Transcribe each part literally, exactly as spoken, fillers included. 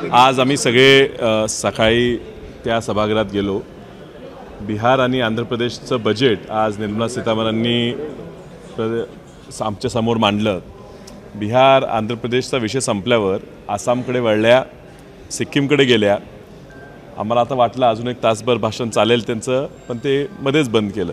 आज आम्ही सगळे सकाळी त्या सभागृहात गेलो। बिहार आणि आंध्र प्रदेशचं बजेट आज निर्मला सीतारामनांनी आमच्या समोर मांडलं। बिहार आंध्र प्रदेशचा विषय संपल्यावर आसामकडे वळल्या, सिक्कीमकडे गेल्या। आम्हाला आता वाटलं अजून एक तासभर भाषण चालेल त्यांचं, पण ते मध्येच बंद केलं।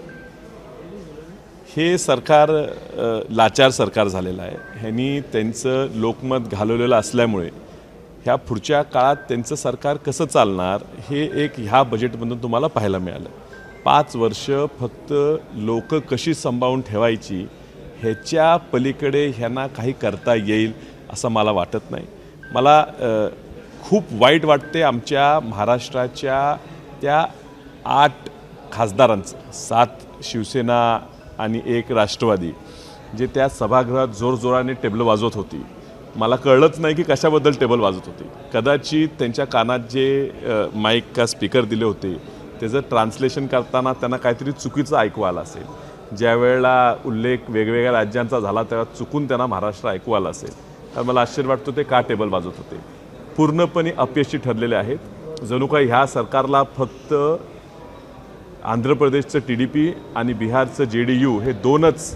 हे सरकार लाचार सरकार झालेलं आहे। ह्यांनी त्यांचं लोकमत घालवलेलं असल्यामुळे ह्या पुढच्या काळात त्यांचं सरकार कसं चालणार हे एक ह्या बजेटमधून तुम्हाला पाहायला मिळालं। पाच वर्ष फक्त लोक कशी सांभाळून ठेवायची ह्याच्या पलीकडे ह्यांना काही करता येईल असं मला वाटत नाही। मला खूप वाईट वाटते आमच्या महाराष्ट्राच्या त्या आठ खासदारांचं, सात शिवसेना आणि एक राष्ट्रवादी, जे त्या सभागृहात जोरजोराने टेबल वाजवत होती। मला कळलंच नाही की कशाबद्दल टेबल वाजवत होती। कदाचित त्यांच्या कानात जे माईक का स्पीकर दिले होते त्याचं ट्रान्सलेशन करताना त्यांना काहीतरी चुकीचं ऐकू आलं असेल। ज्या वेळेला उल्लेख वेगवेगळ्या राज्यांचा झाला तेव्हा चुकून त्यांना महाराष्ट्र ऐकू आलं असेल। तर मला आश्चर्य वाटतं ते का टेबल वाजवत होते। पूर्णपणे अपयशी ठरलेले आहेत। जणू काही ह्या सरकारला फक्त आंध्र प्रदेशचं टी डी पी आणि बिहारचं जे डी यू हे दोनच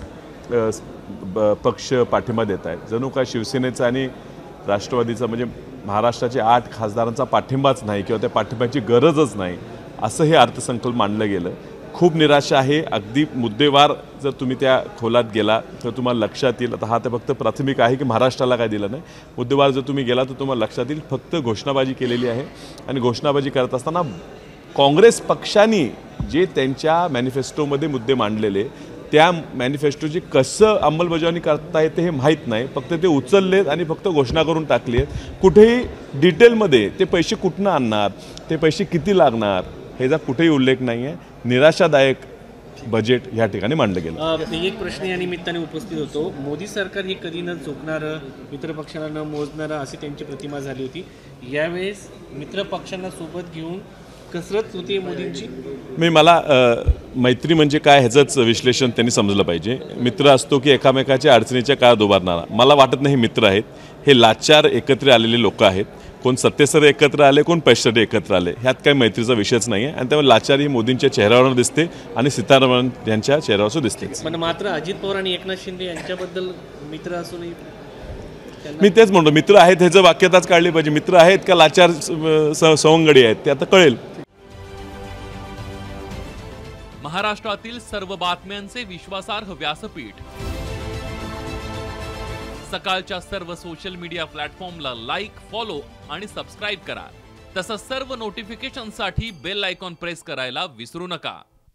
पक्ष पाठिंबा देत आहेत। जणू काय शिवसेनेचा आणि राष्ट्रवादीचा म्हणजे महाराष्ट्राचे आठ खासदारांचा पाठिंबाच नाही किंवा त्या पाठिंब्याची गरजच नाही असं हे अर्थसंकल्प मांडलं गेलं। खूप निराशा आहे। अगदी मुद्देवार जर तुम्ही त्या खोलात गेला तर तुम्हाला लक्षात येईल, आता हा तर फक्त प्राथमिक आहे की महाराष्ट्राला काय दिलं नाही, मुद्देवार जर तुम्ही गेला तर तुम्हाला लक्षात येईल फक्त घोषणाबाजी केलेली आहे। आणि घोषणाबाजी करत असताना काँग्रेस पक्षाने जे त्यांच्या मॅनिफेस्टोमध्ये मुद्दे मांडलेले त्या मॅनिफेस्टोची कसं अंमलबजावणी करता येते हे माहीत नाही। फक्त ते उचललेत आणि फक्त घोषणा करून टाकली आहेत। कुठेही डिटेलमध्ये ते पैसे कुठनं आणणार, ते पैसे किती लागणार ह्याचा कुठेही उल्लेख नाही आहे। निराशादायक बजेट या ठिकाणी मांडलं गेलं। एक प्रश्न या निमित्ताने उपस्थित होतो, मोदी सरकार हे कधी न चुकणारं, मित्रपक्षांना न मोजणारं अशी त्यांची प्रतिमा झाली होती। यावेळेस मित्रपक्षांना सोबत घेऊन कसरत होती मोदींची। मी मला मैत्री म्हणजे काय ह्याचंच विश्लेषण त्यांनी समजलं पाहिजे। मित्र असतो की एकामेकाच्या अडचणीच्या काळात उभारणारा, मला वाटत नाही हे मित्र आहेत। हे लाचार एकत्र आलेले लोक आहेत। कोण सत्तेसाठी एकत्र आले, कोण पैशासाठी एकत्र आले, ह्यात काही मैत्रीचा विषयच नाही आहे। आणि त्यामुळे लाचारी ही मोदींच्या चेहऱ्यावर दिसते आणि सीतारामन यांच्या चेहऱ्यावर दिसते। पण मात्र अजित पवार आणि एकनाथ शिंदे यांच्याबद्दल मित्र असूनही मी तेच म्हणतो, मित्र आहेत ह्याचं वाक्यताच काढली पाहिजे। मित्र आहेत का लाचार सवंगडी आहेत ते आता कळेल। महाराष्ट्रातील सर्व बातम्यांचे विश्वासार्ह व्यासपीठ, सकाळच्या सर्व सोशल मीडिया प्लॅटफॉर्मला लाईक, फॉलो आणि सबस्क्राईब करा। तसंच सर्व नोटिफिकेशनसाठी बेल आयकॉन प्रेस करायला विसरू नका।